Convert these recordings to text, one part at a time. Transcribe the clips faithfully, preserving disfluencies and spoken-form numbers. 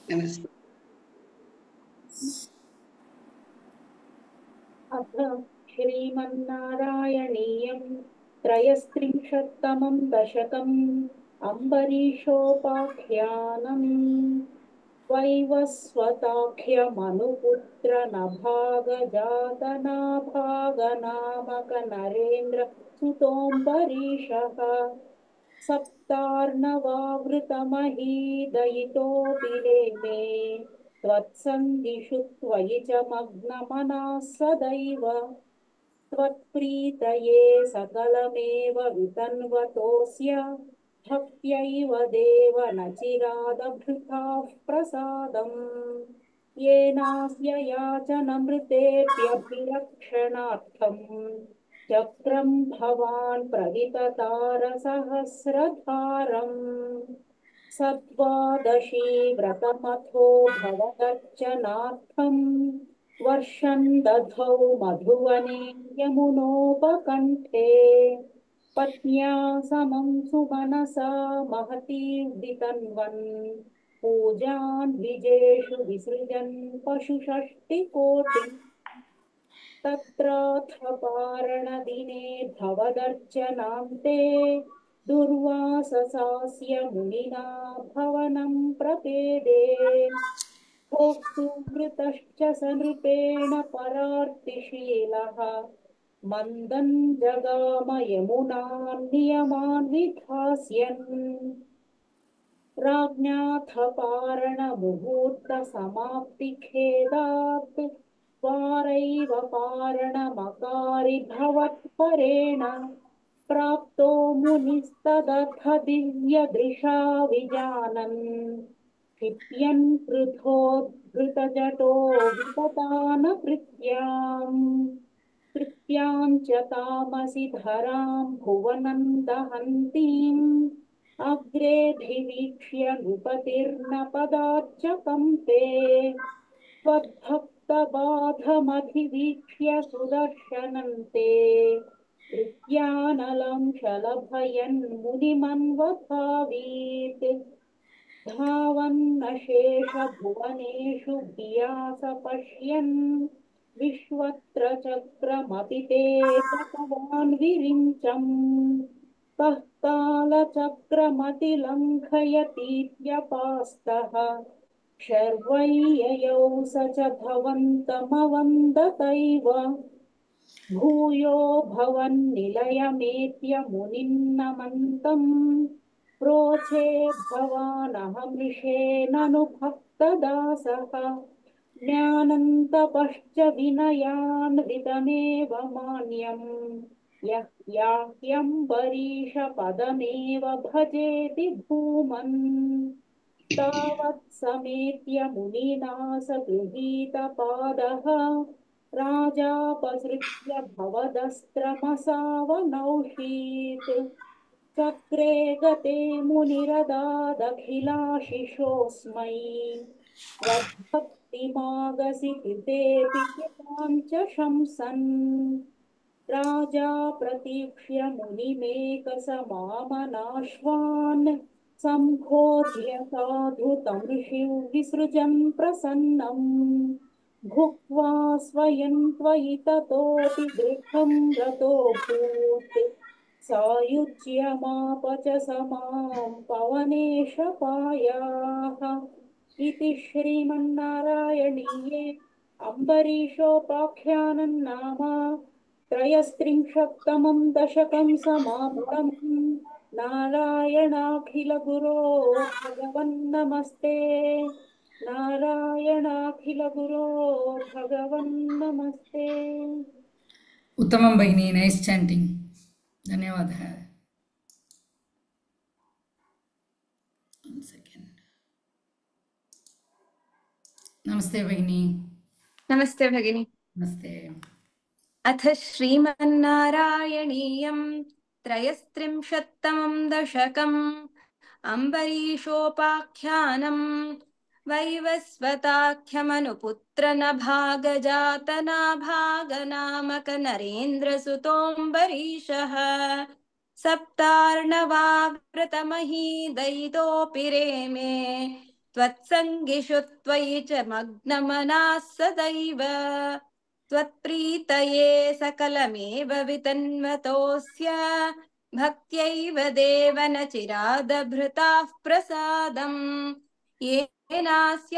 अथ श्रीमन्नारायणीयं त्रयस्त्रिंशत्तमं दशकम् अम्बरीषोपाख्यानम्। वैवस्वताख्यमनुपुत्र नभागजातनाभागनामक नरेन्द्र सुतोऽम्बरीषः सप्तार्णवावृतमहीदयितोऽपि रेमे त्वत्सन्धिषु त्वयि च मग्नमनाः सदैव त्वत्प्रीतये सकलमेव वितन्वतोऽस्य भक्त्यैव देव न चिरादभृताः प्रसादम् येनास्य याचनमृतेऽप्यभिरक्षणार्थम् चक्रम् भवान् प्रविततारसहस्रधारम् सद्वादशी व्रतमथो भवदर्चनार्थम् वर्षन् दधौ मधुवने यमुनोपकण्ठे पत्न्या समं सुमनसा महतीर्दितन्वन् पूजान् द्विजेषु विसृजन् पशुषष्टिकोटिम् तत्राथ पारणदिने भवदर्चनान्ते दुर्वाससास्य मुनिना भवनं प्रपेदे भोक्तुवृतश्च स नृपेण परार्तिशीलः मन्दन् जगाम यमुनान् नियमान् विधास्यन् राज्ञाथ पारणमुहूर्तसमाप्तिखेदात् द्वारैव पारणमकारि भवत्परेण प्राप्तो मुनिस्तदथ दिव्यदृशा विजानन् क्षिप्यन् कृथोद्धृतजटो विपतानकृत्याम् कृत्याम् च तामसि धराम् भुवनं दहन्तीम् अग्रेऽभिवीक्ष्य नृपतिर्न पदाच्च कम्पे त्वद्भक्तबाधमधिवीक्ष्य सुदर्शनन्ते हृद्यानलं शलभयन् मुनिमन्वभावीत् धावन्नशेष भुवनेषु भियास पश्यन् विश्वत्र चक्रमपि ते गतवान् विरिञ्चम् कः कालचक्रमतिलङ्घयतीत्यपास्तः शर्वैययौ स च भवन्तमवन्दतैव भूयो भवन्निलयमेत्य मुनिन्नमन्तम् प्रोचे भवानहमृषे ननु भक्तदासः ज्ञानन्तपश्च विनयान्वितमेव मान्यम् यः याह्यम्बरीषपदमेव भजेति भूमन् तावत् समेत्य मुनिना स गृहीतपादः राजापसृत्य भवदस्त्रमसावनौषीत् चक्रे गते मुनिरदादखिलाशिषोऽस्मै त्वद्भक्तिमागसि कृतेऽपि कृताञ्च शंसन् राजा प्रतीक्ष्य मुनिमेकसमामनाश्वान् सम्बोध्य साधु तं विसृजन् प्रसन्नम् भुक्त्वा स्वयं त्वयि ततोऽपि गृहं रतोऽभूत् सायुज्यमाप च समां पवनेशपायाः इति श्रीमन्नारायणीये अम्बरीषोपाख्यानं नाम त्रयस्त्रिंशत्तमं दशकं समाप्तम्। नारायणाखिलगुरो भगवन्नमस्ते। नारायणाखिलगुरो भगवन्नमस्ते। उत्तमं भगिनी, नैस् चाण्टिङ्ग्, धन्यवादः। नमस्ते भगिनी। नमस्ते भगिनी। नमस्ते। अथ श्रीमन्नारायणीयं त्रयस्त्रिंशत्तमं दशकम् अम्बरीषोपाख्यानम् वैवस्वताख्यमनुपुत्रनभागजातनाभागनामक नरेन्द्रसुतोऽम्बरीषः सप्तार्णवावृतमहीदयितोऽपि रेमे त्वत्सङ्गिषु त्वयि च मग्नमनाः सदैव त्वत्प्रीतये सकलमेव वितन्वतोऽस्य भक्त्यैव देव न चिरादभृताः प्रसादम् येनास्य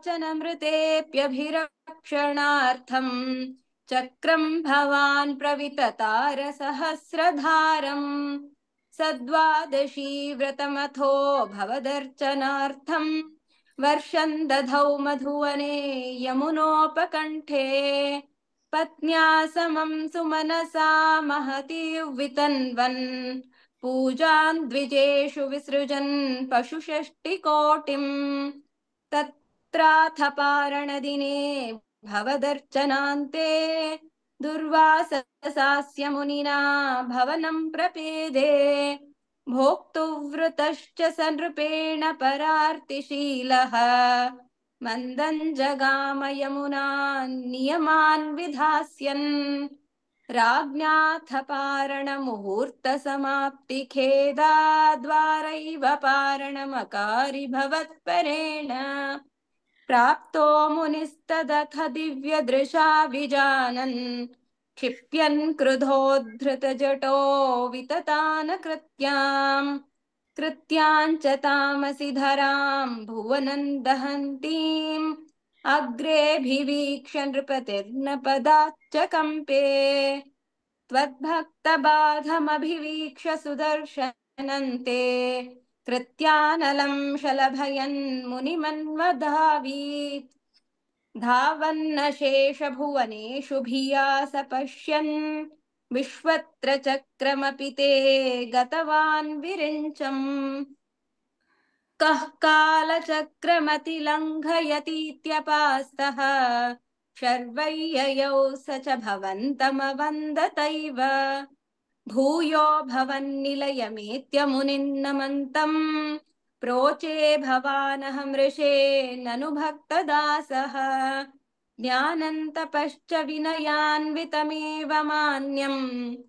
याचनमृतेऽप्यभिरक्षणार्थम् चक्रं भवान् प्रविततार सहस्रधारम् सद्वादशी व्रतमथो भवदर्चनार्थम् वर्षं दधौ मधुवने यमुनोपकण्ठे पत्न्या समं सुमनसा महती वितन्वन् पूजां द्विजेषु विसृजन् पशुषष्टिकोटिम् तत्राथ पारणदिने भवदर्चनान्ते दुर्वाससास्य मुनिना भवनं प्रपेदे भोक्तुवृतश्च स नृपेण परार्तिशीलः मन्दं जगाम यमुनान् नियमान् विधास्यन् राज्ञाथ पारणमुहूर्तसमाप्तिखेदाद्वारैव पारणमकारि भवत्परेण प्राप्तो मुनिस्तदथ दिव्यदृशा विजानन् क्षिप्यन् क्रुधोद्धृतजटो विततान कृत्याम् कृत्यां च तामसि धरां भुवनं दहन्तीम् अग्रेऽभिवीक्ष नृपतिर्न पदाच्च कम्पे त्वद्भक्तबाधमभिवीक्ष सुदर्शनन्ते कृत्यानलं शलभयन् मुनिमन्वधावीत् धावन्नशेषभुवनेषु भिया स पश्यन् विश्वत्र चक्रमपि ते गतवान् विरिञ्चम् कः कालचक्रमतिलङ्घयतीत्यपास्तः शर्वय्ययौ स च भवन्तमवन्दतैव भूयो भवन्निलयमेत्य मुनिन्नमन्तम् प्रोचे भवानहमृषे ननु भक्तदासः ज्ञानन्तपश्च विनयान्वितमेव मान्यम्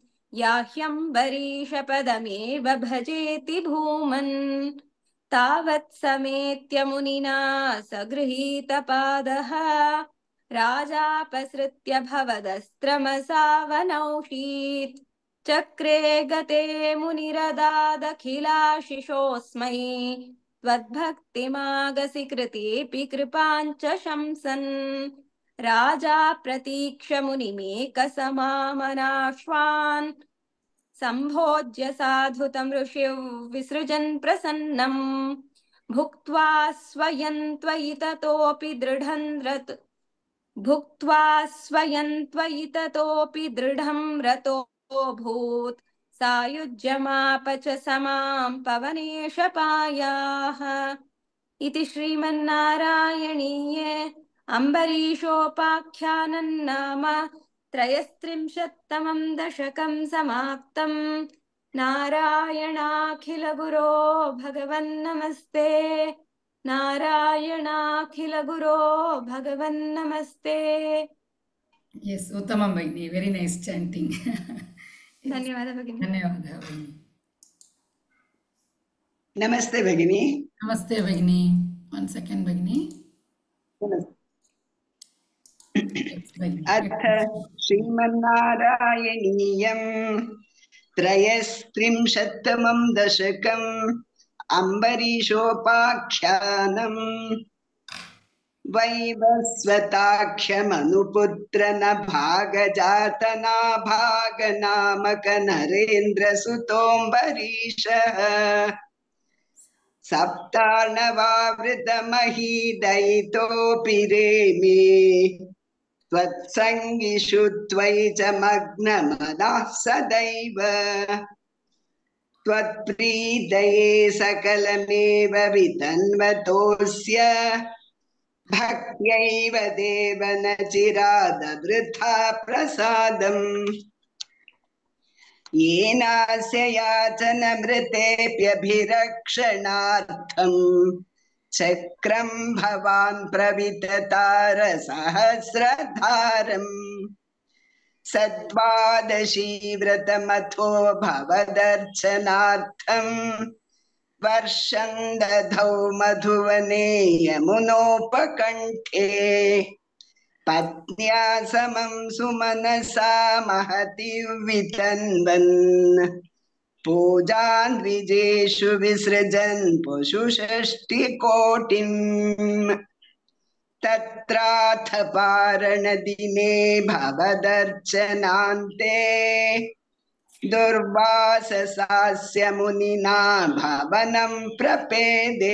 याह्यम्बरीशपदमेव भजेति भूमन् तावत् समेत्य मुनिना सगृहीतपादः राजापसृत्य भवदस्त्रमसावनौषीत् चक्रे गते मुनिरदादखिलाशिषोऽस्मै त्वद्भक्तिमागसि कृतेऽपि कृपाञ्च शंसन् राजा प्रतीक्ष मुनिमेकसमामनाश्वान् सम्भोज्य साधुतं ऋषिं विसृजन् प्रसन्नम् भुक्त्वा स्वयं त्वयि ततोऽपि दृढं रत भुक्त्वा स्वयं त्वयि ततोऽपि दृढं रतो भूत् सायुज्यमाप च समां पवनेशपायाः इति श्रीमन्नारायणीये अम्बरीशोपाख्यानं नाम त्रयस्त्रिंशत्तमं दशकं समाप्तम् नारायणाखिलगुरो भगवन्नमस्ते नारायणाखिलगुरो भगवन्नमस्ते Yes, Uttamam Bhagini, very nice chanting. Yes, धन्यवादः भगिनी धन्यवादः भगिनी. नमस्ते भगिनी। Namaste Bhagini. One second Bhagini. Yes, Bhagini. अथ श्रीमन्नारायणीयं त्रयस्त्रिंशत्तमं दशकम् अम्बरीशोपाख्यानम् वैवस्वताख्यमनुपुत्र न भागजातनाभागनामक नरेन्द्रसुतोऽम्बरीशः सप्तार्णवावृतमहीदयितोऽपि रेमे त्वत्सङ्गिषु त्वयि च मग्नमनः सदैव त्वत्प्रीतये सकलमेव वितन्वतोऽस्य भक्त्यैव देव न चिरादवृथा प्रसादम् येनास्य याचनमृतेऽप्यभिरक्षणार्थम् चक्रं भवान् प्रविततार सहस्रधारम् सद्वादशी व्रतमथो भवदर्चनार्थम् वर्षं दधौ मधुवने यमुनोपकण्ठे पत्न्या समं सुमनसा महति वितन्वन् पूजान् द्विजेषु विसृजन् पशुषष्टिकोटिम् तत्राथ पारणदिने भवदर्चनान्ते दुर्वाससास्य मुनिना भवनं प्रपेदे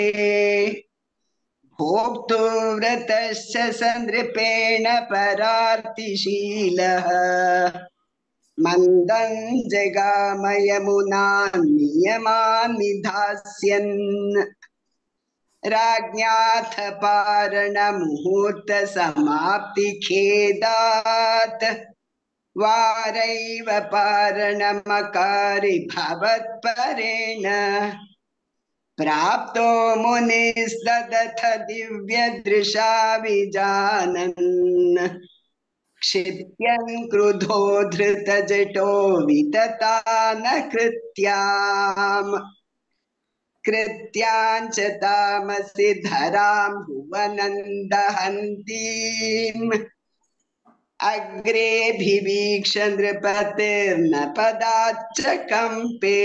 भोक्तुव्रतश्च सनृपेण परार्तिशीलः मन्दं जगाम यमुनां नियमान् निधास्यन् राज्ञाथ पारणमुहूर्त समाप्ति खेदात् वारैव पारणमकारि भवत्परेण प्राप्तो मुनिस्तदथ दिव्यदृशा विजानन् क्षित्यन् क्रुधो धृतजटो विततान कृत्याम् कृत्याञ्च तामसि धरां भुवनन्दहन्तीम् अग्रेऽभिवीक्ष नृपतिर्न पदाच्च कम्पे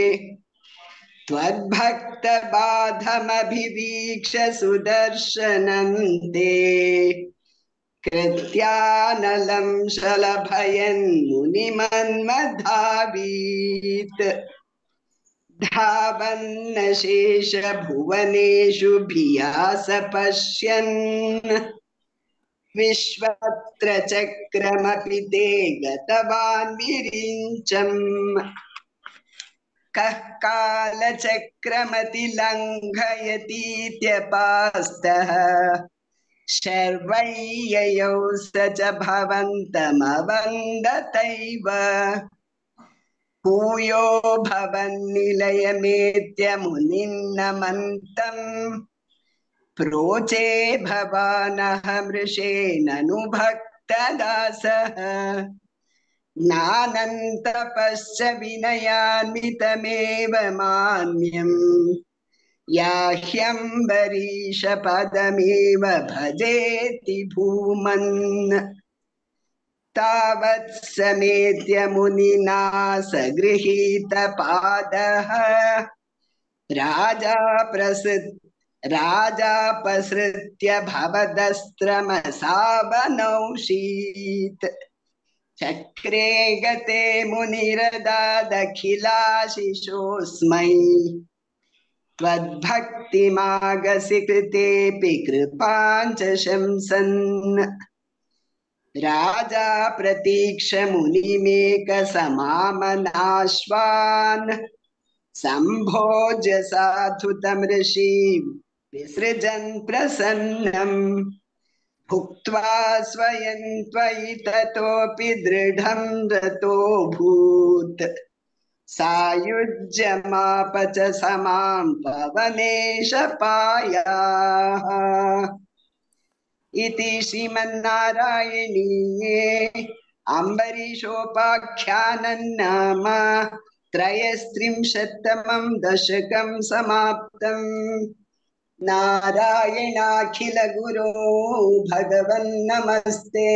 त्वद्भक्तबाधमभिवीक्ष सुदर्शनं ते कृत्यानलं शलभयन् मुनिमन्मधावीत् धावन्न शेष भुवनेषु भियास पश्यन् विश्वत्र चक्रमपि ते गतवान् विरिञ्चम् कः कालचक्रमतिलङ्घयतीत्यपास्तः शर्वय्ययौ स च भवन्तमवन्दतैव भूयो भवन्निलयमेत्य मुनिन्नमन्तम् प्रोचे भवानः मृषेणनुभक्तदासः नानन्तपश्च विनयान्वितमेव मान्यम् याह्यम्बरीशपदमेव भजेति भूमन् तावत् समेत्य मुनिना सगृहीतपादः राजा प्रसृत राजापसृत्य भवदस्त्रमसावनौषीत् चक्रे गते मुनिरदादखिलाशिषोऽस्मै त्वद्भक्तिमागसि कृतेऽपि कृपाञ्च शंसन् राजा प्रतीक्ष मुनिमेकसमामनाश्वान् सम्भोज्य साधुतं ऋषि विसृजन् प्रसन्नम् भुक्त्वा स्वयं त्वयि ततोऽपि दृढं रतोऽभूत् सायुज्यमाप च समां पवनेशपायाः इति श्रीमन्नारायणीये अम्बरीषोपाख्यानं नाम त्रयस्त्रिंशत्तमं दशकं समाप्तम् नारायणाखिल गुरो भगवन् नमस्ते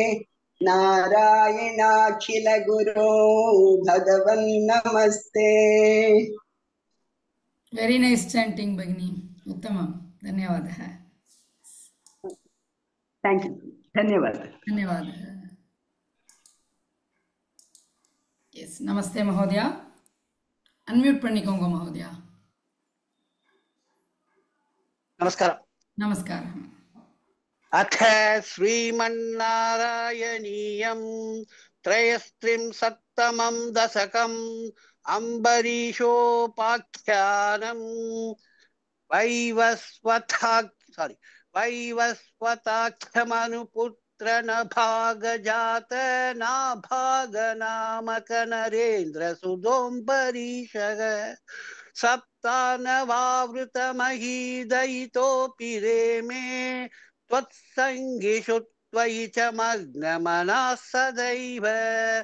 नारायणाखिल गुरो भगवन् नमस्ते। वेरी नाइस चैंटिंग भगिनी, उत्तमं, धन्यवादः। थैंक यू, धन्यवादः धन्यवादः। यस, नमस्ते महोदय, अनम्यूट பண்ணிக்கோங்க महोदय। नमस्कारः। नमस्कारः। अथ श्रीमन्नारायणीयं त्रयस्त्रिंशत्तमं दशकम् अम्बरीषोपाख्यानं वैवस्वता सॉरी वैवस्वताख्यमनुपुत्र नभागजात नाभागनामक नरेन्द्र सुदोम्बरीशः सप्तानवावृतमहीदयितोऽपि रेमे त्वत्सङ्गिषु त्वयि च मग्नमनः सदैव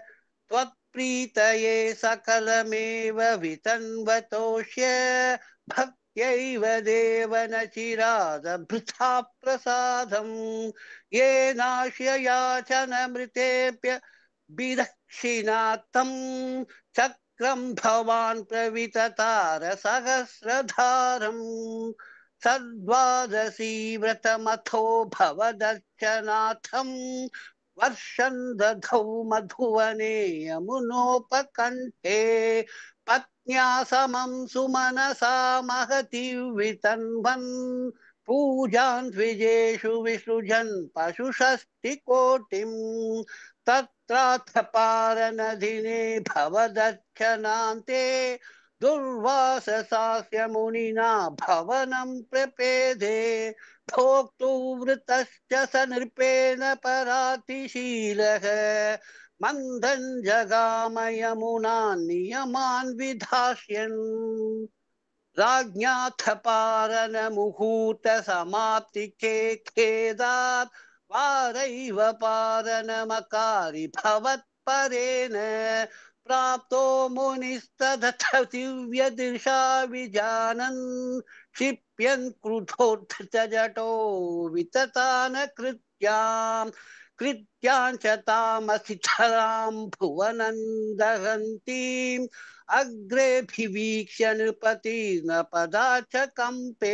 त्वत्प्रीतये सकलमेव वितन्वतोष्य भक्त्यैव देव न चिरादभृथा प्रसादम् येनाश्य याचनमृतेभ्य विदक्षिणात्तम् चक्रं भवान् प्रविततार सहस्रधारम् सद्वादशी व्रतमथो भवदर्शनाथम् वर्षं दधौ मधुवने यमुनोपकण्ठे पत्न्या समं सुमनसा महती वितन्वन् पूजां द्विजेषु विसृजन् पशुषष्टिकोटिम् तत्राथ पारनदिने भवदर्शनान्ते दुर्वाससास्य मुनिना भवनं प्रपेदे भोक्तुवृतश्च स नृपेण परातिशीलः मन्दं जगाम यमुनान् नियमान् विधास्यन् राज्ञाथ पारन मुहूर्त समाप्ति के खेदात् वारैव पारनमकारि भवत्परेण प्राप्तो मुनिस्तदथ दिव्यदृशा विजानन् क्षिप्यन् क्रुधोत्थितजटो विततान कृत्याम् कृत्यां च तामसिधरां भुवनं दहन्तीम् अग्रेऽभिवीक्ष्य नृपतिर्नपदा च कम्पे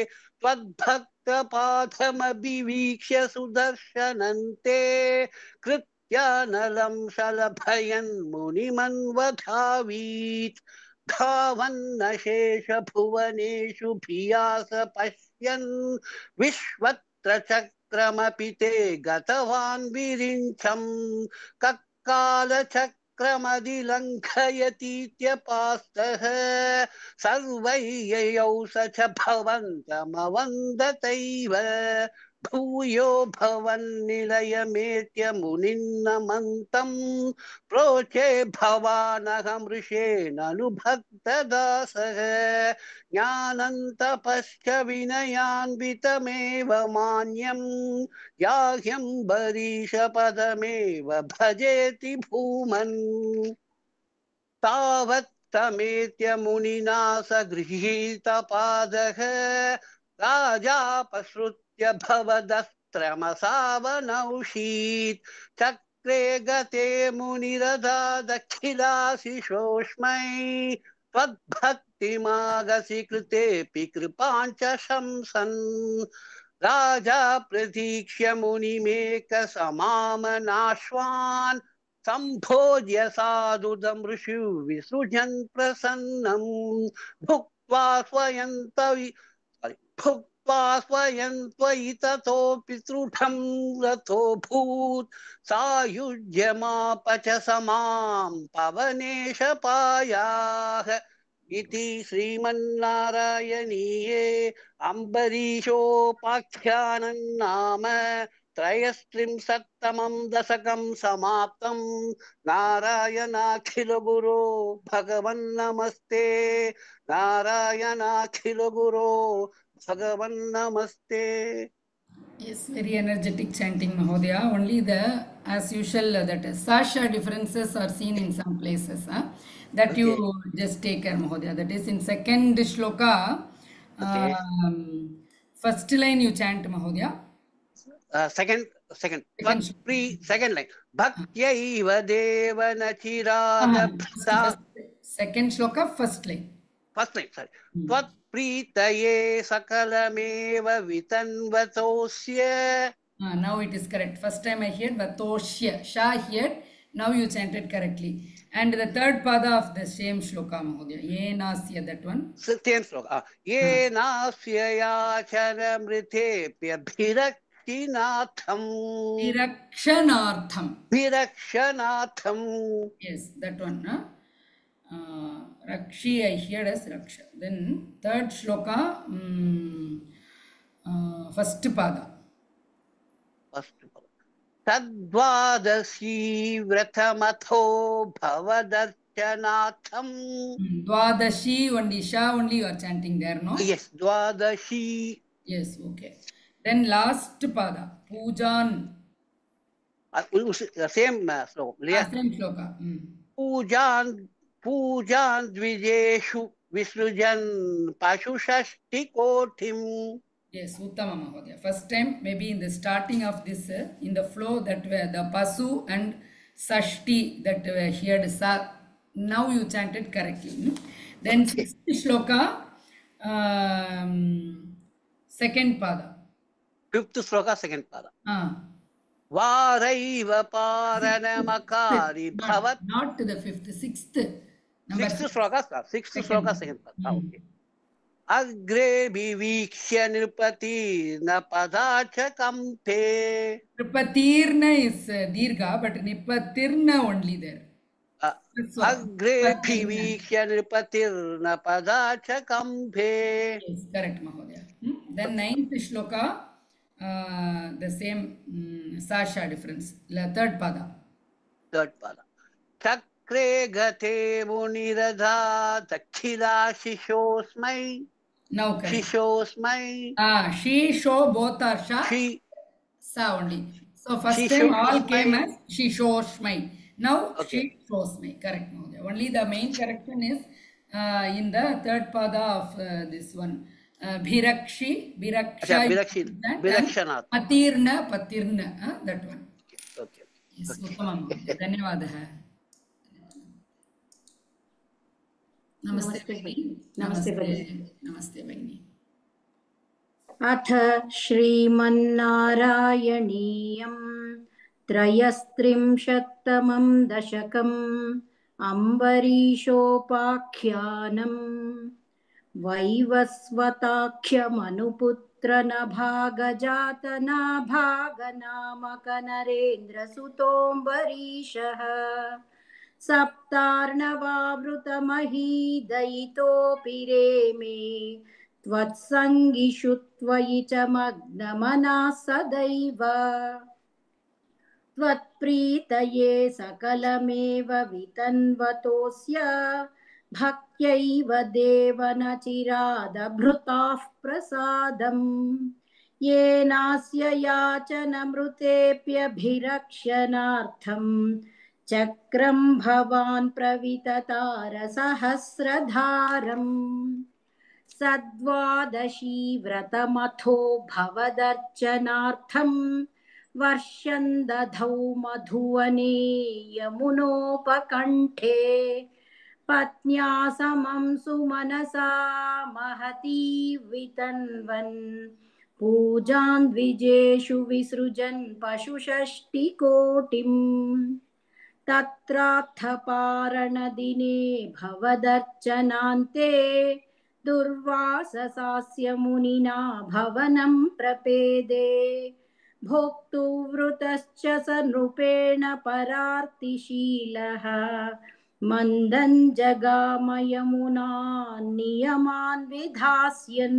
त्वद्भक्तपाथमभिवीक्ष्य सुदर्शनन्ते कृत्यानलं शलभयन् मुनिमन्वधावीत् धावन्नशेष भुवनेषु भियास पश्यन् विश्वत्र चक्रमपि ते गतवान् विरिञ्चम् कक्कालचक्रमधिलङ्घयतीत्यपास्तः सर्वैययौ स च भवन्तमवन्दतैव भूयो भवन्निलयमेत्य मुनिन्नमन्तम् प्रोचे भवानहमृषेणनुभक्तदासः ज्ञानन्तपश्च विनयान्वितमेव मान्यम् याह्यम्बरीशपदमेव भजेति भूमन् तावत्तमेत्य मुनिना स गृहीतपादः राजापसृत्य भवदस्त्रमसावनौषीत् चक्रे गते मुनिरदादखिलाशिषोष्मै त्वद्भक्तिमागसि कृतेऽपि कृपाञ्च शंसन् राजा प्रतीक्ष्य मुनिमेकसमामनाश्वान् सम्भोज्य साधुदमृषु विसृजन् प्रसन्नम् भुक्त्वा स्वयं तवि भुक्त्वा स्वयं त्वयि ततोऽपि दृढं रथोऽभूत् सायुज्यमाप च समां पवनेशपायाः इति श्रीमन्नारायणीये अम्बरीशोपाख्यानं नाम त्रयस्त्रिंशत्तमं दशकं समाप्तं नारायणाखिल गुरो भगवन्नमस्ते नारायणाखिल गुरो भगवन्नमस्ते. Yes, very energetic chanting, Mahodaya. Only the, as usual, uh, that Sasha differences are seen in some places. Huh? That Okay. you just take care, Mahodaya. That is in second shloka, Okay. um, first line you chant, Mahodaya. Uh, second, second, Second Tvat pre, second line. Bhakyaiva devana Uh, chirada first, bhakta. first, second shloka, first line. First line, sorry. Hmm. Tvat प्रीतये सकलमेव वितन्वतोऽस्य. Uh, now it is correct. First time I heard Vatoshya. Shah heard. Now you chanted correctly. And the third pada of the same shloka, Mahodaya. Yenasya, that one. Same sloka. Yenasya yacharamrithephyaభిరక్షినాథం. Virakshanartham. Virakshanaatham. Yes, that one. Huh? Uh, Rakshi, I heard as Raksha. Then third shloka, um, uh, first pada. तद्वादशी व्रतमथो भवदर्शनाथम्. Hmm, Dwadashi, only Shah, only you are chanting there, no? Yes, द्वादशी. Yes, okay. Then last pada, Pujan. Same uh, sloka. Ah, same shloka. Hmm. पूजान् पूजान् द्विजेषु विसृजन् पशुषष्टिकोटिम्. Yes, Uttama Mahodaya. First time, maybe in the starting of this, uh, in the flow that were the Pasu and Sashti that were here, sa, now you chanted correctly. Hmm? Then sixth shloka, um, second pada. Fifth sloka, second pada. Ah. वारैव पारणमकारि Not, भवत्. not to the fifth, sixth. Number Sixth six. sloka, sixth Second. sloka, second pada. Ah, Hmm. okay. अग्रे विवीक्ष्य नृपति न पदाच कंपे. Nipatirna is uh, dirgha, but nipatirna only there. अग्रे विवीक्ष्य नृपतिर्न पदाच कंपे. Yes, correct, Mahodaya. Hmm? Then ninth shloka, uh, the same um, sasha difference. La third pada. Third pada. चक्रे गते मुनिरधा दक्षिला शिशोस्मै. Now correct. शिशोस्मै. Ah, she, sho, both are sha. She. Sa only. So first She time shows all my- came as she shows my. Now Okay. she shows my. Correct, Mahodaya. Only the main correction is uh, in the third pada of uh, this one. Uh, Bhirakshi, Bhiraksha. Acha, Bhirakshi, that, Bhirakshana. and Patirna, Patirna. Uh, that one. Okay. Yes, उत्तमं धन्यवादः. नमस्ते भगिनी. नमस्ते भगिनी. नमस्ते भगिनी. अथ श्रीमन्नारायणीयं त्रयस्त्रिंशत्तमं दशकम् अम्बरीशोपाख्यानम् वैवस्वताख्यमनुपुत्रनभागजातनाभागनामकनरेन्द्रसुतोऽम्बरीशः सप्तार्णवावृतमहीदयितोऽपि रेमे त्वत्सङ्गिषु त्वयि च मग्नमनः सदैव त्वत्प्रीतये सकलमेव वितन्वतोऽस्य भक्त्यैव देव न चिरादभृताः प्रसादम् येनास्य याचनमृतेऽप्यभिरक्षणार्थम् चक्रं भवान् प्रविततारसहस्रधारम् सद्वादशी व्रतमथो भवदर्चनार्थं वर्षं दधौ मधुवने यमुनोपकण्ठे पत्न्या समं सुमनसा महती वितन्वन् पूजां द्विजेषु विसृजन् पशुषष्टिकोटिम् तत्रार्थपारणदिने भवदर्चनान्ते दुर्वाससास्य मुनिना भवनं प्रपेदे भोक्तुवृतश्च स नृपेण परार्तिशीलः मन्दं जगाम यमुना नियमान् विधास्यन्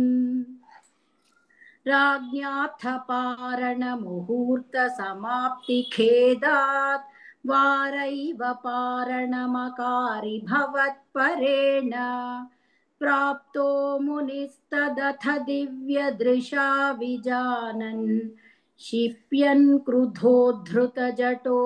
राज्ञार्थपारणमुहूर्तसमाप्तिखेदात् वारैव पारणमकारि भवत्परेण प्राप्तो मुनिस्तदथ दिव्यदृशा विजानन् क्षिप्यन् क्रुधोद्धृतजटो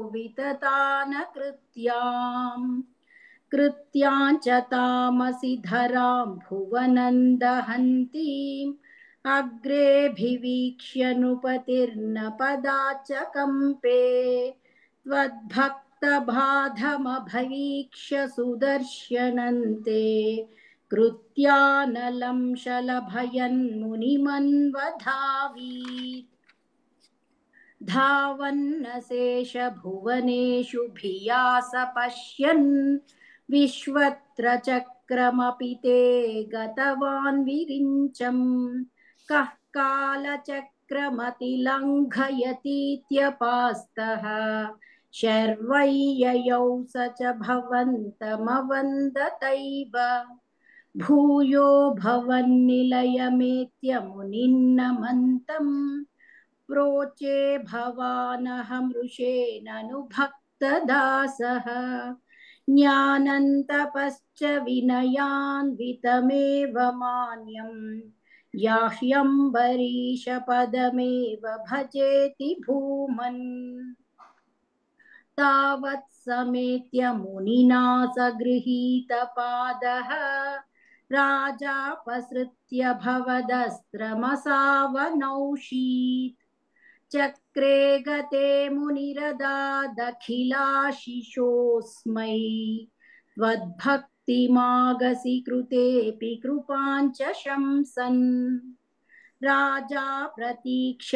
विततानकृत्याम् कृत्याञ्च तामसि धरां भुवनं दहन्तीम् अग्रेऽभिवीक्ष्य नृपतिर्न पदाच कंपे त्वद्भक्तबाधमभवीक्ष्य सुदर्शनन्ते कृत्यानलं शलभयन्मुनिमन्वधावीत् धावन्नशेषभुवनेषु भियास पश्यन् विश्वत्र चक्रमपि ते गतवान् विरिञ्चम् कः कालचक्रमतिलङ्घयतीत्यपास्तः शर्वय्ययौ स च भवन्तमवन्दतैव भूयो भवन्निलयमेत्य मुनिन्नमन्तम् प्रोचे भवानहमृषेणनुभक्तदासः ज्ञानन्तपश्च विनयान्वितमेव मान्यम् याह्यम्बरीशपदमेव भजेति भूमन् तावत् समेत्य मुनिना स गृहीतपादः राजापसृत्य भवदस्त्रमसावनौषीत् चक्रे गते मुनिरदादखिलाशिषोऽस्मै त्वद्भक्तिमागसि कृतेऽपि कृपाञ्च शंसन् राजा प्रतीक्ष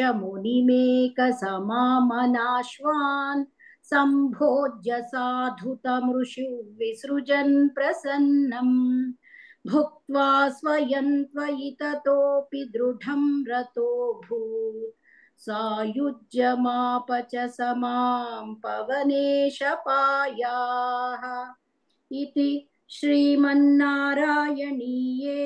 मुनिमेकसमामनाश्वान् सम्भोज्य साधुतमृषु विसृजन् प्रसन्नम् भुक्त्वा स्वयं त्वयि ततोऽपि दृढं रतोऽभूत् सायुज्यमाप च समां पवनेशपायाः इति श्रीमन्नारायणीये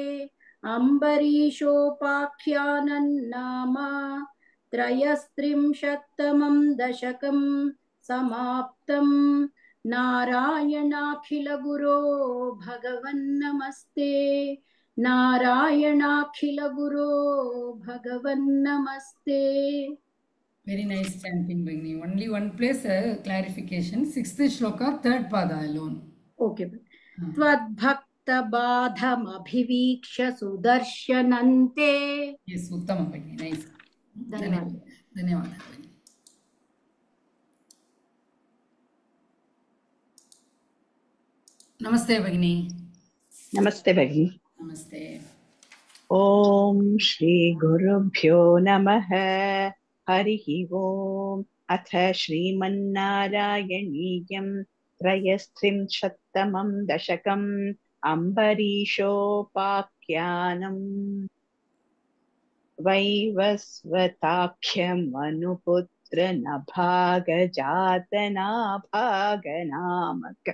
अम्बरीशोपाख्यानन्नाम त्रयस्त्रिंशत्तमं दशकं समाप्तम् नारायणाखिलगुरो भगवन्नमस्ते नारायणाखिलगुरो भगवन्नमस्ते. Very nice chanting, Bhagini. Only one place uh, clarification. Sixth shloka, third pada alone. Okay. त्वद्भक्तबाधमभिवीक्ष्य सुदर्शनन्ते. Yes, Uttama Bhagini. Nice. धन्यवाद. धन्यवाद Bhagini. Namaste Bhagini. नमस्ते भगिनी. Namaste. ओम श्री गुरुभ्यो नमः. हरिः ओम. अथ श्रीमन्नारायणीयं त्रयस्त्रिंशत्तमं दशकम् अम्बरीशोपाख्यानम्. वैवस्वताख्यमनुपुत्र नभागजातनाभागनामक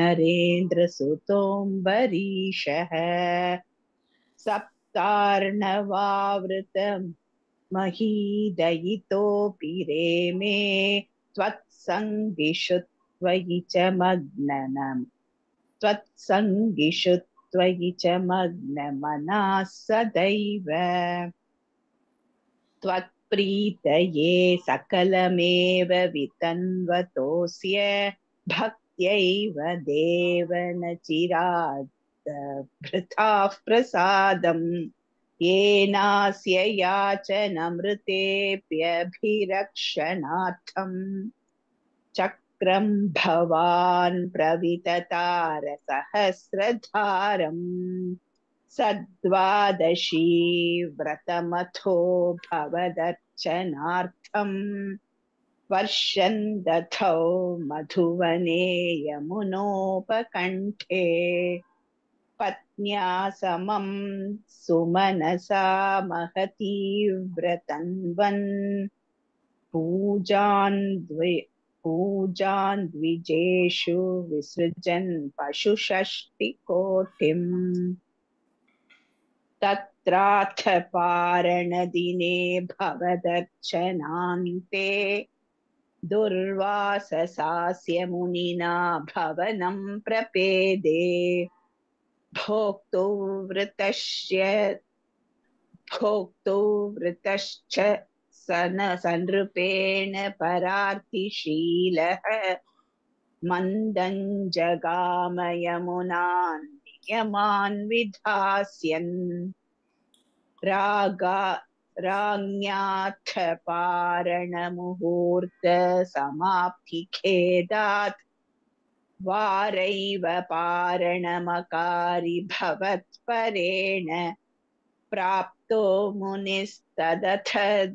नरेन्द्रसुतोऽम्बरीशः सप्तार्णवावृतं महीदयितोऽपि रेमे त्वत्सङ्गिषु त्वयि च मग्नम् त्वत्सङ्गिषु त्वयि च मग्नमनः सदैव त्वत्प्रीतये सकलमेव वितन्वतोऽस्य भक्त्यैव देव न चिरात् भृताः प्रसादम् येनास्य याचनमृतेऽप्यभिरक्षणार्थम् चक्रं भवान् प्रविततार सहस्रधारम् सद्वादशी व्रतमथो भवदर्चनार्थम् वर्षन् दधौ मधुवने यमुनोपकण्ठे पत्न्या समं सुमनसा महतीव्रतन्वन् पूजान् द्वि पूजान् द्विजेषु विसृजन् पशुषष्टिकोटिम् तत्राथ पारणदिने भवदर्चनान्ते दुर्वाससास्य मुनिना भवनं प्रपेदे भोक्तौ वृतस्य भोक्तौ वृतश्च सन संरूपेण परार्तिशीलः मन्दं जगाम यमुनान् नियमान् विधास्यन् रागा राज्ञाथ पारणमुहूर्त समाप्तिखेदात् वारैव पारणमकारि भवत्परेण प्राप्तो मुनिस्तदथ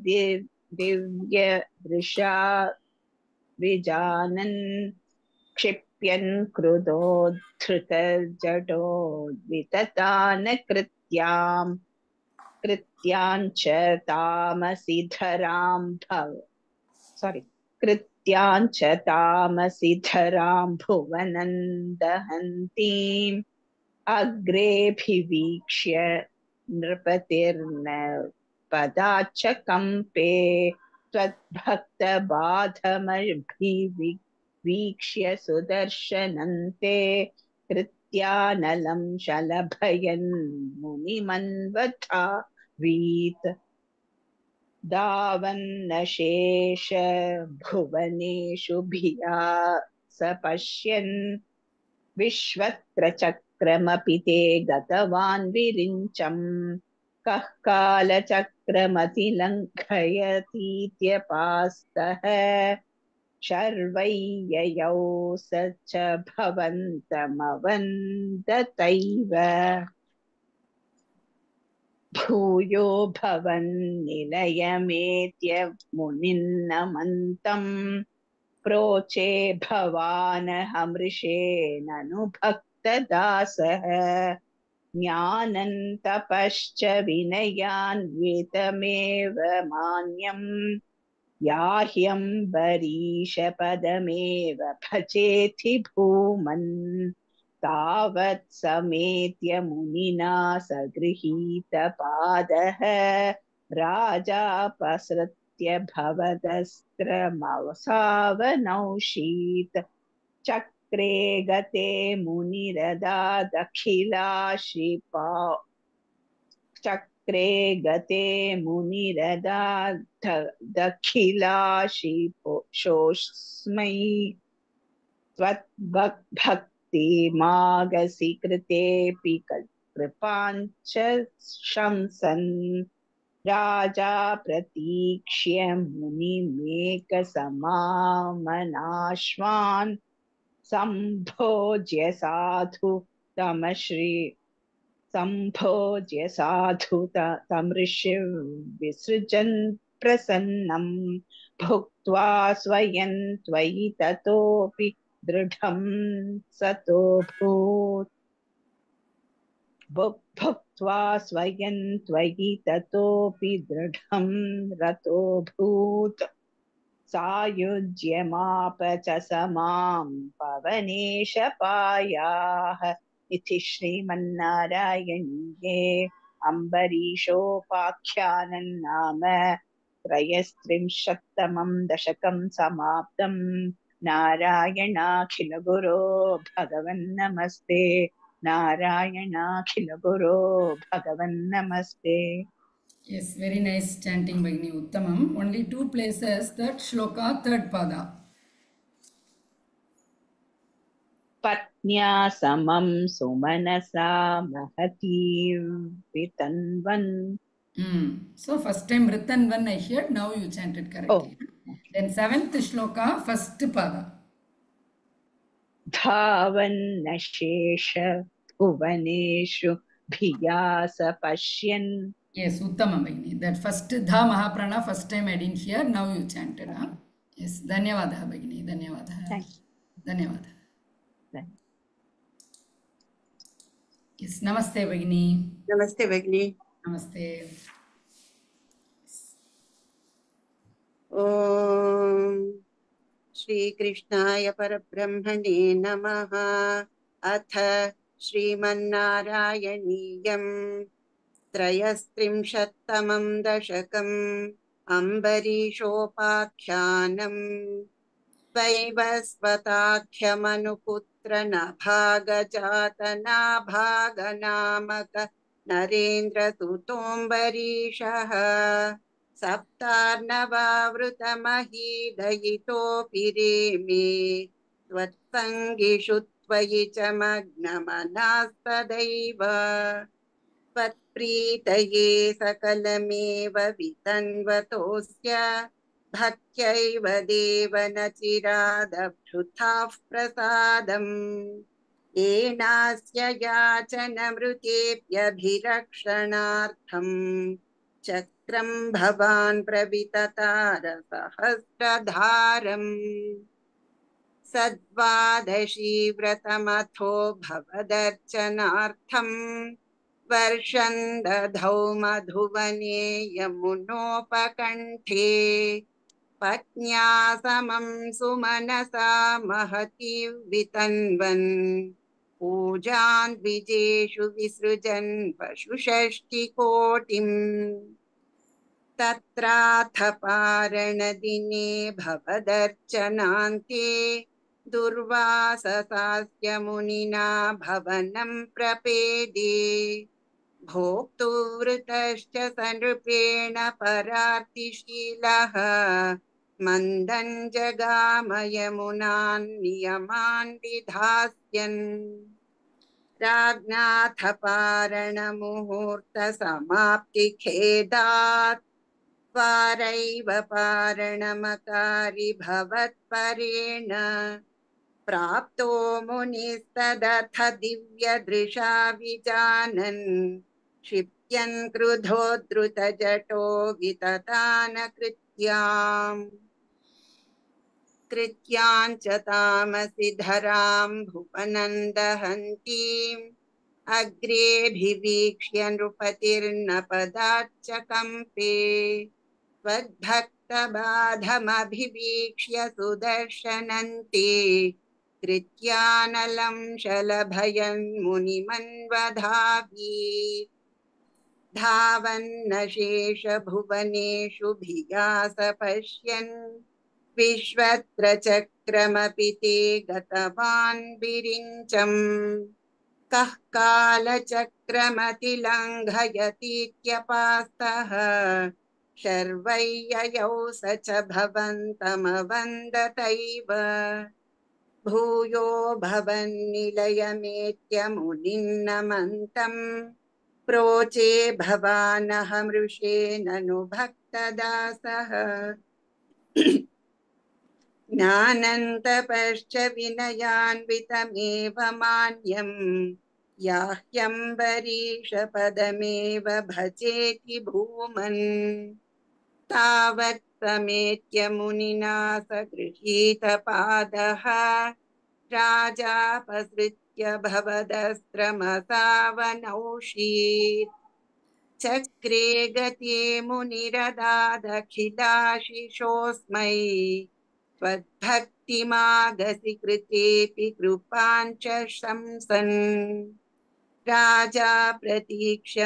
दिव्यदृशा विजानन् क्षिप्यन् क्रुधोद्धृतजटो विततान् कृत्याम् कृत्याञ्च तामसि धरां भव sorry कृत्याञ्च तामसि धरां भुवनं दहन्तीम् अग्रेऽभिवीक्ष्य नृपतिर्न पदाच्च कम्पे त्वद्भक्तबाधमभिवीक्ष्य सुदर्शनन्ते कृत्यानलं शलभयन् मुनिमन्वथावीत् दावन्नशेष भुवनेषु भिया स पश्यन् विश्वत्र कालचक्रमपि ते गतवान् विरिञ्चम् कः कालचक्रमतिलङ्घयतीत्यपास्तः शर्वैययौ स च भवन्तमवन्दतैव भूयो भवन्निलयमेत्य मुनिन्नमन्तम् प्रोचे भवानहमृषेणनु भक्तदासः ज्ञानन्तपश्च विनयान्वितमेव मान्यम् याह्यम्बरीशपदमेव भजेति भूमन् तावत् समेत्य मुनिना सगृहीतपादः राजापसृत्य भवदस्त्रमवसावनौषीत् चक्रे गते मुनिरदादखिलाशिपा चक्रे गते मुनिरदादखिलाशिपोषोऽस्मै त्वद्भक्तिमागसि कृतेऽपि कृपाञ्च शंसन् राजा प्रतीक्ष्य मुनिमेकसमामनाश्वान् सम्भोज्य साधु तमश्री सम्भोज्य साधु तमृषि विसृजन् प्रसन्नं भुक्त्वा स्वयं त्वयि ततोऽपि दृढं सतोऽभूत् भुक्त्वा स्वयं त्वयि ततोऽपि दृढं रतोऽभूत् सायुज्यमाप च समां पवनेशपायाः इति श्रीमन्नारायणीये अम्बरीशोपाख्यानं नाम त्रयस्त्रिंशत्तमं दशकं समाप्तं। नारायणाखिलगुरो भगवन्नमस्ते। नारायणाखिलगुरो भगवन्नमस्ते। Yes, very nice chanting, Bhagini Uttamam. Only two places, third shloka, third pada. पत्न्या समं सुमनसा महतीं वितन्वन्. Mm. So first time Ritanvan I heard, now you chanted correctly. Oh. Then seventh shloka, first pada. धावन्नशेष भुवनेषु भियास पश्यन्. Yes, Uttama Bhagini. That first Dha Mahaprana, first time I didn't hear, now you chanted. Huh? Yes, Dhanyavadha Bhagini, Dhanyavadha. Thanks. Dhanyavadha. Thanks. Yes, Namaste Bhagini. नमस्ते भगिनी। Namaste. ओम श्री कृष्णाय परब्रह्मणे नमः। अथ श्रीमन्नारायणीयं त्रयस्त्रिंशत्तमं दशकम् अम्बरीशोपाख्यानम् वैवस्वताख्यमनुपुत्र नभागजातनाभागनामक नरेन्द्रसुतोऽम्बरीशः सप्तार्णवावृतमहीदयितोऽपि रेमे त्वत्सङ्गिषु त्वयि च मग्नमनास्तदैव त्वत्प्रीतये सकलमेव वितन्वतोऽस्य भक्त्यैव देव न चिरादभृताः प्रसादम् येनास्य याचनमृतेऽप्यभिरक्षणार्थम् चक्रं भवान् प्रविततार सहस्रधारम् सद्वादशी व्रतमथो भवदर्चनार्थम् वर्षं दधौ मधुवने यमुनोपकण्ठे पत्न्या समं सुमनसा महती वितन्वन् पूजान् द्विजेषु विसृजन् पशुषष्टिकोटिम् तत्राथ पारणदिने भवदर्चनान्ते दुर्वाससास्य मुनिना भवनं प्रपेदे भोक्तुवृतश्च सनृपेण परार्तिशीलः मन्दं जगाम यमुनान् नियमान् विधास्यन् राज्ञाथ पारणमुहूर्तसमाप्तिखेदात् पारैव पारणमकारि भवत्परेण प्राप्तो मुनिस्तदथ दिव्यदृशा विजानन् क्षिप्यन् क्रुधोद्धृतजटो विततान कृत्याम् कृत्याञ्च तामसि धरां भुवनन्दहन्तीम् अग्रेऽभिवीक्ष्य नृपतिर्न पदाच्च कम्पे त्वद्भक्तबाधमभिवीक्ष्य सुदर्शनन्ते कृत्यानलं शलभयन् मुनिमन्वधावीत् धावन्नशेषभुवनेषु भियास पश्यन् विश्वत्र चक्रमपि ते गतवान् विरिञ्चम् कः कालचक्रमतिलङ्घयतीत्यपास्तः शर्वय्ययौ स च भवन्तमवन्दतैव भूयो भवन्निलयमेत्य मुनिन्नमन्तम् प्रोचे भवानहमृषे ननु भक्तदासः ज्ञानन्तपश्च विनयान्वितमेव मान्यम् याह्यम्बरीषपदमेव भजेति भूमन् तावत् समेत्य मुनिना सगृहीतपादः राजापसृत्य भवदस्त्रमसावनौषीत् चक्रे गते मुनिरदादखिलाशिषोऽस्मै त्वद्भक्तिमागसि कृतेऽपि कृपाञ्च शंसन् राजा प्रतीक्ष्य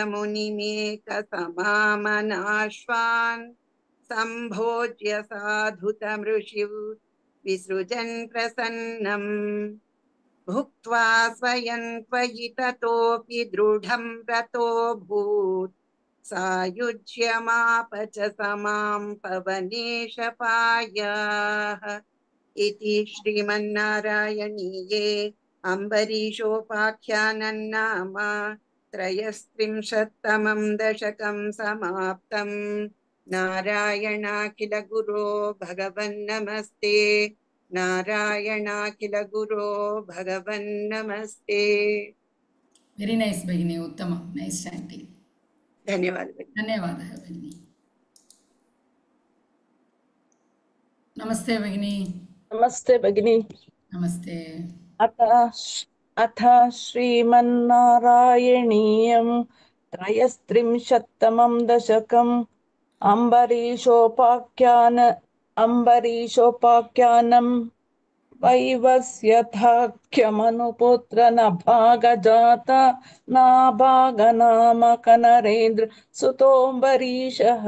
मुनिमेकसमामनाश्वान् सम्भोज्य साधुतमृषिं विसृजन् प्रसन्नम् भुक्त्वा स्वयं त्वयि ततोऽपि दृढं रतोऽभूत् सायुज्यमाप च समां पवनेशपायाः इति श्रीमन्नारायणीये अम्बरीशोपाख्यानं नाम त्रयस्त्रिंशत्तमं दशकं समाप्तम् नारायणाखिल गुरो भगवन्नमस्ते नारायणाखिल गुरो भगवन्नमस्ते। वेरी नैस् भगिनी, उत्तमं, नैस् चाण्टिङ्ग्। धन्यवादः। धन्यवादः भगिनी। नमस्ते भगिनी। नमस्ते भगिनी। नमस्ते। अथ अथ श्रीमन्नारायणीयं त्रयस्त्रिंशत्तमं दशकम् अम्बरीशोपाख्यान अम्बरीशोपाख्यानं वैवस्यथाख्यमनुपुत्र नभागजात नाभागनामक नरेन्द्र सुतोऽम्बरीशः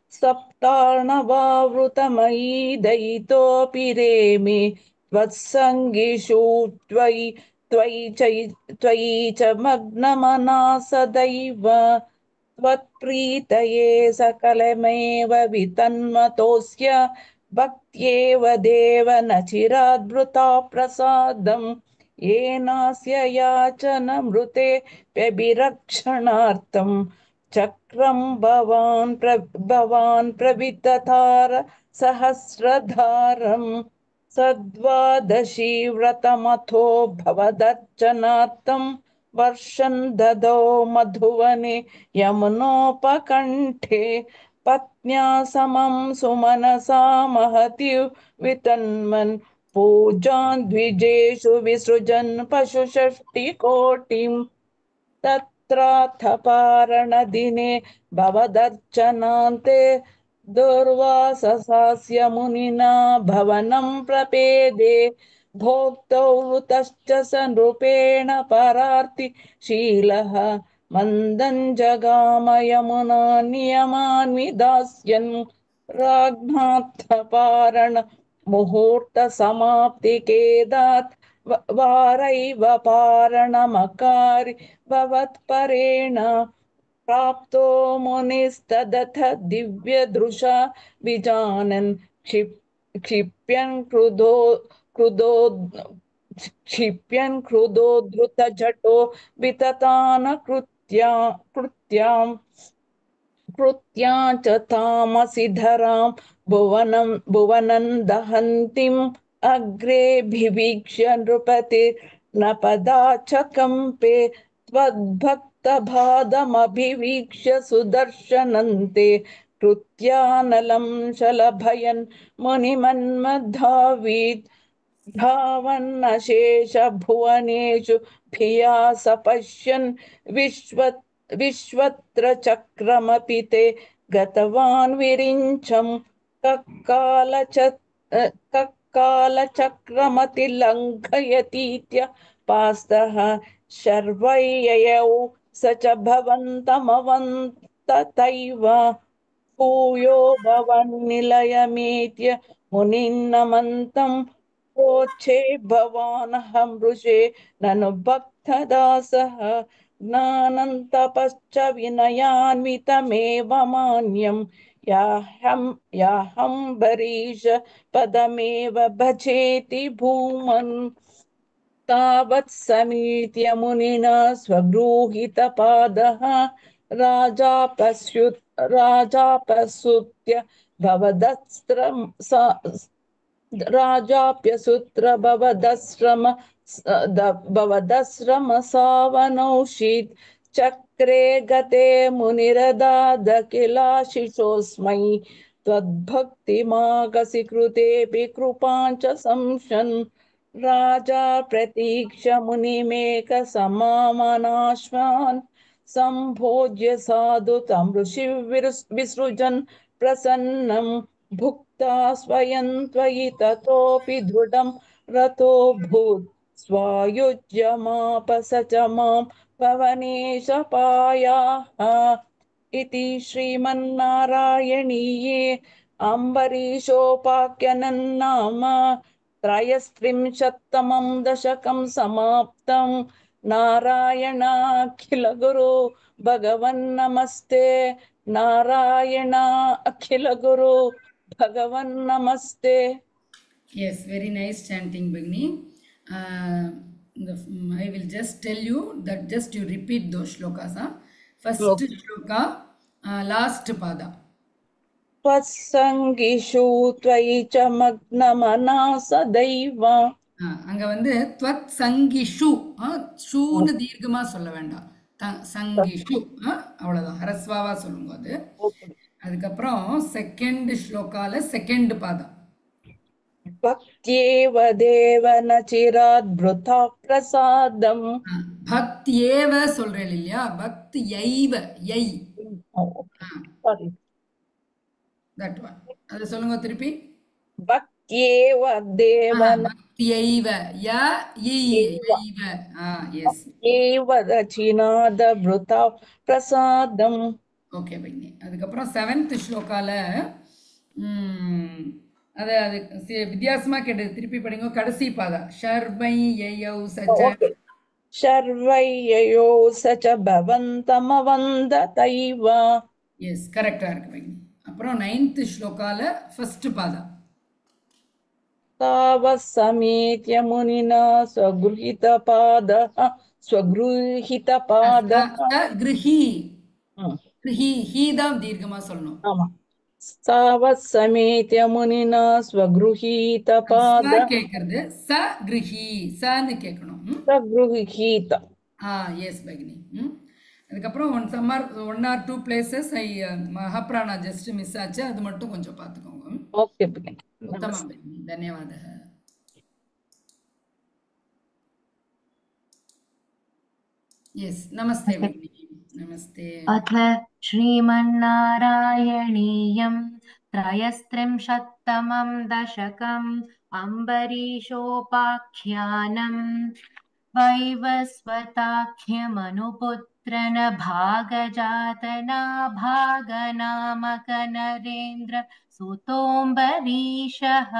सप्तार्णवावृतमयी दयितोऽपि रेमे त्वत्सङ्गिषु त्वयि त्वयि च त्वयि च मग्नमना सदैव त्वत्प्रीतये सकलमेव वितन्मतोऽस्य भक्त्येव देव न चिराद्भृता प्रसादम् येनास्य याचनमृते व्यभिरक्षणार्थं चक्रं भवान् प्र भवान् प्रविततार सहस्रधारम् सद्वादशी व्रतमथो भवदर्चनार्थं वर्षं ददौ मधुवने यमुनोपकण्ठे पत्न्या समं सुमनसा महति वितन्मन् पूजान् द्विजेषु विसृजन् पशुषष्टिकोटिं तत्राथ पारणदिने भवदर्चनान्ते दुर्वाससास्य मुनिना भवनं प्रपेदे भोक्तौ वृतश्च स नृपेण परार्तिशीलः मन्दं जगाम यमुना नियमान् विधास्यन् राज्ञाथ पारण मुहूर्त समाप्तिकेदात् वारैव पारणमकारि भवत्परेण प्राप्तो मुनिस्तदथ दिव्यदृशा विजानन् क्षिप् क्षिप्यन् क्रुधो क्रुधो क्षिप्यन् क्रुधो धृतजटो विततान कृत्या कृत्याम् कृत्यां च तामसि धरां भुवनं भुवनं दहन्तीम् अग्रे भिवीक्ष्य नृपतिर्न पदा च कम्पे त्वद्भक्तपादमभिवीक्ष्य सुदर्शनन्ते कृत्यानलं शलभयन् मुनिमन्मधावीत् धावन्नशेष भुवनेषु भिया सपश्यन् विश्व विश्वत्र चक्रमपि ते गतवान् विरिञ्चम् कक्कालच कक्कालचक्रमतिलङ्घयतीत्य पास्तः शर्वययौ स च भवन्तमवन्ततैव भूयो भवन्निलयमेत्य मुनिन्नमन्तम् प्रोच्छे भवानहं ऋषे ननु भक्तदासः ज्ञानन्तपश्च विनयान्वितमेव मान्यं याहं याहम्बरीश पदमेव भजेति भूमन् तावत् समीत्य मुनिना स्वगृहीतपादः राजा पश्युत् राजा पश्युत्य भवदस्त्रं राजाप्यसुत्र भवदश्रम भवदश्रम सावनौषीत् चक्रे गते मुनिरदाद किलाशिषोऽस्मै त्वद्भक्तिमागसि कृतेऽपि कृपाञ्च संशन् राजा प्रतीक्ष मुनिमेक समामनाश्वान् सम्भोज्य साधु तं ऋषि विसृजन् प्रसन्नं भुक्ता स्वयं त्वयि ततोऽपि दृढं रतोऽभूत् स्वायुज्यमाप स च मां पवनेश पायाः इति श्रीमन्नारायणीये अम्बरीशोपाख्याननाम त्रयस्त्रिंशत्तमं दशकं समाप्तं नारायणाखिल गुरु भगवन्नमस्ते नारायण अखिल गुरु भगवन् नमस्ते. Yes, very nice chanting, Bhagini. Uh, the, I will just tell you that just you repeat those shlokas. Huh? First Okay. shloka, uh, last pada. त्वत्सङ्गिषु त्वयि च मग्नमना सदैव. அங்க வந்து त्वत् சங்கிஷு ஷூன்னு தீர்க்கமா சொல்ல வேண்டாம். சங்கிஷு அவ்வளவுதான், ஹரஸ்வாவா சொல்லுங்க அது. அதுக்கப்புறம் செகண்ட் ஸ்லோகால செகண்ட் பாதம் பக்தியேவ தேவன சிராத்புதா பிரசாதம். பக்தியேவ சொல்றேன் இல்லையா, பக்தி யைவ யை தட் ஒன், அது சொல்லுங்க திருப்பி. பக்தியேவ தேவன பக்தியைவ ய யைவ ஆ எஸ் ஏவ ரச்சிநாத ப்ருதா பிரசாதம். ஓகே பைனி. அதுக்கப்புறம் செவன்த் ஸ்லோகால அது அது வித்தியாசமா கேட்டது, திருப்பி படிங்க. கடைசி பாதா ஷர்வை யயௌ சச்ச ஷர்வை யயௌ சச்ச பவந்தமவந்ததைவ. எஸ் கரெக்டா இருக்கு பைனி. அப்புறம் நைன்த் ஸ்லோகால ஃபர்ஸ்ட் பாதா तावत् समेत्य मुनिना स्वगृहीतपादः स्वगृहीतपादः கிருஹி கிருஹி ஹி தான் தீர்க்கமா சொல்லணும். ஆமா. तावत् समेत्य मुनिना स्वगृहीतपादः கேக்குறது ச கிருஹி சன்னு கேட்கணும். स्वगृहीत ஆ எஸ் பகினி. அதுக்கப்புறம் ஒன் சம்மர் ஒன் ஆர் டூ பிளேசஸ் ஐ மகாப்ராணா ஜஸ்ட் மிஸ் ஆச்சு, அது மட்டும் கொஞ்சம் பார்த்துக்கோங்க. ओके उत्तमं भगिनि, धन्यवादः. यस् नमस्ते भगिनि. नमस्ते. अथ श्रीमन्नारायणीयं त्रयस्त्रिंशत्तमं दशकम् अम्बरीशोपाख्यानं वैवस्वताख्यमनुपुत्रन भागजातना भागनामक सुतोऽम्बरीशः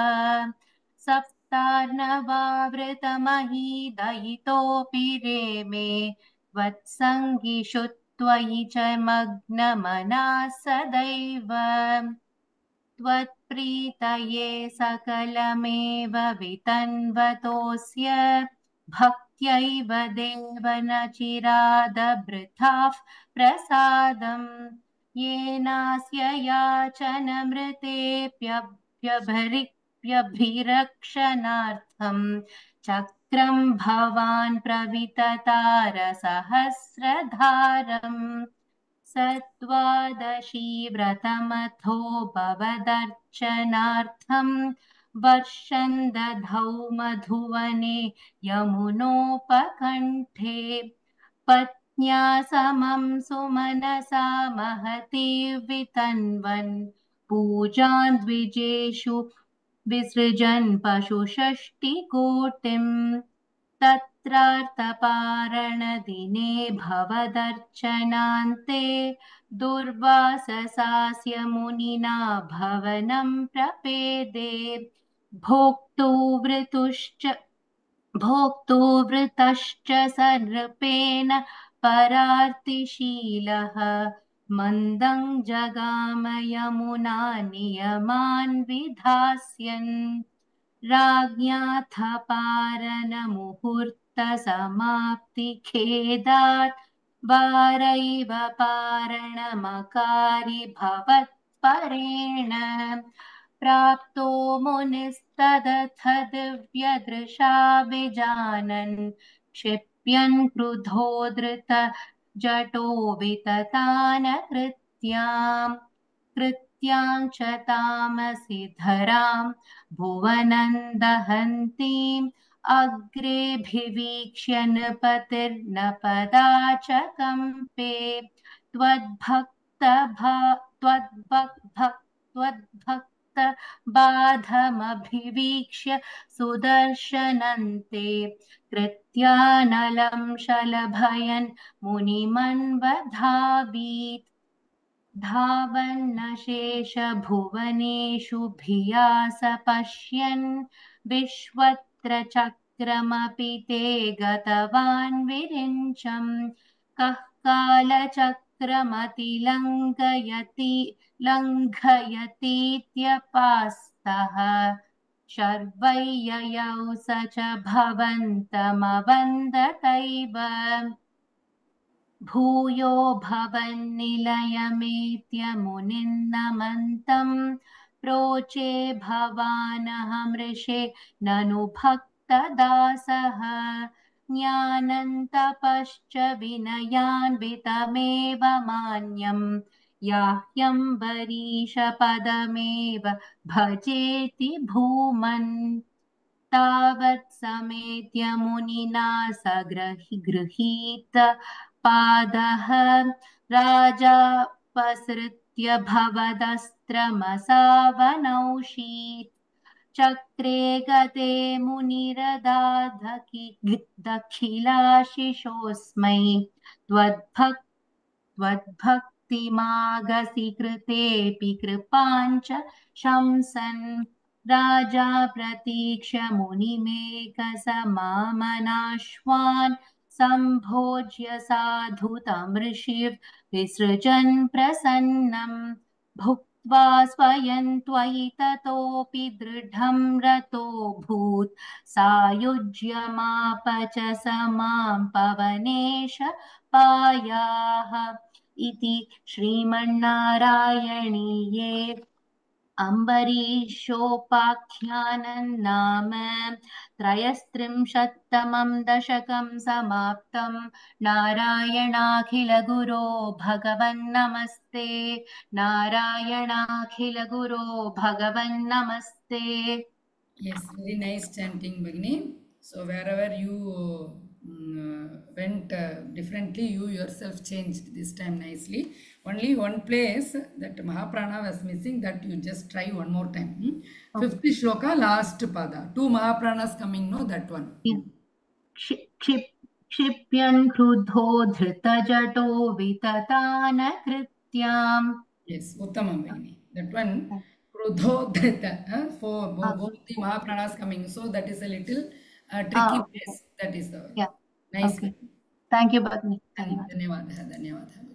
सप्तार्णवावृतमहीदयितोऽपि रेमे वत्सङ्गिषु त्वयि च मग्नमना सदैव त्वत् प्रीतये सकलमेव वितन्वतोऽस्य भक्त्यैव देव न चिरादभृताः प्रसादम् येनास्य याचनमृतेऽप्यभरिप्यभिरक्षणार्थम् चक्रं भवान् प्रविततारसहस्रधारम् सत्त्वादशी व्रतमथो भवदर्चनार्थं वर्षं दधौ मधुवने यमुनोपकण्ठे पत्न्या समं सुमनसा महती वितन्वन् पूजान् द्विजेषु विसृजन् पशुषष्टिकोटिम् तत्रार्थपारणदिने भवदर्चनान्ते दुर्वाससास्य मुनिना भवनं प्रपेदे भोक्तुवृतुश्च भोक्तुवृतश्च सर्पेण परार्तिशीलः मन्दं जगाम यमुना नियमान् विधास्यन् राज्ञाथ पारणमुहूर्तसमाप्तिखेदात् वारैव पारणमकारि भवत्परेण प्राप्तो मुनिस्तदथ दिव्यदृशा विजानन् क्षिप्यन् क्रुधो धृत जटो विततान कृत्याम् कृत्यां च तामसि धरां भुवनं दहन्तीम् अग्रेऽभिवीक्ष्य नृपतिर्नपदा च कम्पे त्वद्भक्त त्वद्भक्त बाधमभिवीक्ष्य सुदर्शनन्ते कृत्यानलं शलभयन् मुनिमन्वधावीत् धावन्नशेष भुवनेषु भियास पश्यन् विश्वत्र चक्रमपि ते गतवान् विरिञ्चम् कः कालचक्रमतिलङ्घयति लङ्घयतीत्यपास्तः शर्वय्ययौ स च भवन्तमवन्दतैव भूयो भवन्निलयमेत्य मुनिन्नमन्तं प्रोचे भवानहमृषे ननु भक्तदासः ज्ञानन्तपश्च विनयान्वितमेव मान्यं याह्यम्बरीशपदमेव भजेति भूमन् तावत् समेत्य मुनिना स गृहीत पादः राजापसृत्य भवदस्त्रमसावनौषीत् चक्रे गते मुनिरदाधकि दखिलाशिषोऽस्मै त्वद्भक् त्वद्भक्तिमागसि कृतेऽपि कृपाञ्च शंसन् राजा प्रतीक्ष्य मुनिमेकसमामनाश्वान् सम्भोज्य साधु तं ऋषिः विसृजन् प्रसन्नं भुक्त्वा स्वयं त्वयि ततोऽपि दृढं रतोऽभूत् सायुज्यमाप च स मां पवनेश पायाः इति श्रीमन्नारायणीये अम्बरीशोपाख्यानं नाम त्रयस्त्रिंशत्तमं दशकं समाप्तं नारायणाखिलगुरो भगवन्नमस्ते नारायणाखिलगुरो भगवन्नमस्ते. Yes, very nice chanting, Bhagini. So wherever you mm, went uh, differently, you yourself changed this time nicely. Only one place that Mahaprana was missing, that you just try one more time. Hmm? Okay. Fifth shloka, last pada. Two Mahapranas coming, no? That one. Yeah. क्षिप् क्षिप्यन् क्रुद्धो धृतजटो विततान कृत्याम्. Yes, Uttamam Bhagini. That one, Krudho Dhrita. Uh, for both, both the Mahapranas coming. So that is a little uh, tricky Ah, okay. place. That is the Yeah. nice. Okay. Thank you, Bhagini. Dhanyavadaha, dhanyavadaha.